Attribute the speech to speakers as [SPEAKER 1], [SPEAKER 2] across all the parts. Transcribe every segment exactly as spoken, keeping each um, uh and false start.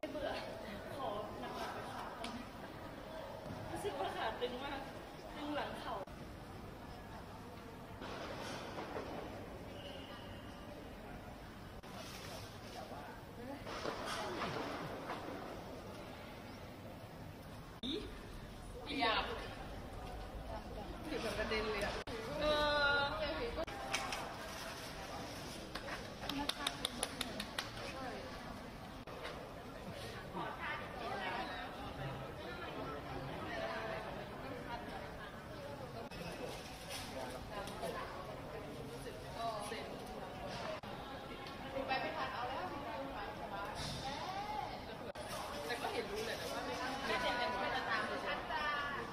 [SPEAKER 1] เบื่อขอหนักๆไปขารู้สึกว่าขาตึงมากตึงหลังเข่าเปียกถึงแบบกระเด็นเลยอ่ะเออไปไม่ทันเอาแล้วแต่ก็เห็นรู้เลยแต่ว่าไม่ตั้งใจไม่เป็นไม่จะตามเลยชัดจ้า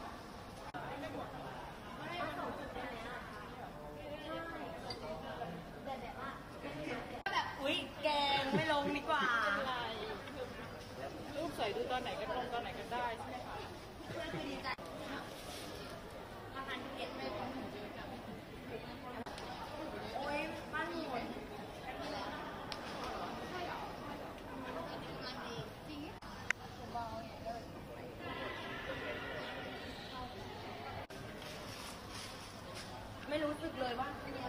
[SPEAKER 2] แบบอุ๊ยแกงไม่ลงดีกว่า
[SPEAKER 1] รูปใส่ดูตอนไหนก็ลงตอนไหนก็ได้ใช่ไหมคะ
[SPEAKER 2] เพื่อนคือดีใจมาทานเก็ตไม่ของหนูโอ้ยบ้านหมุนไม่รู้สึกเลยว่า